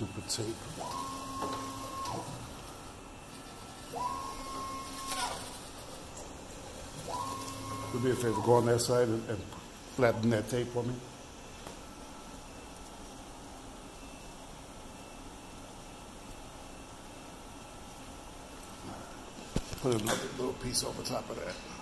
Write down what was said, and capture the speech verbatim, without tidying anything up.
Stupid tape. Do me a favor, go on that side and, and flatten that tape for me. Put another little piece over top of that.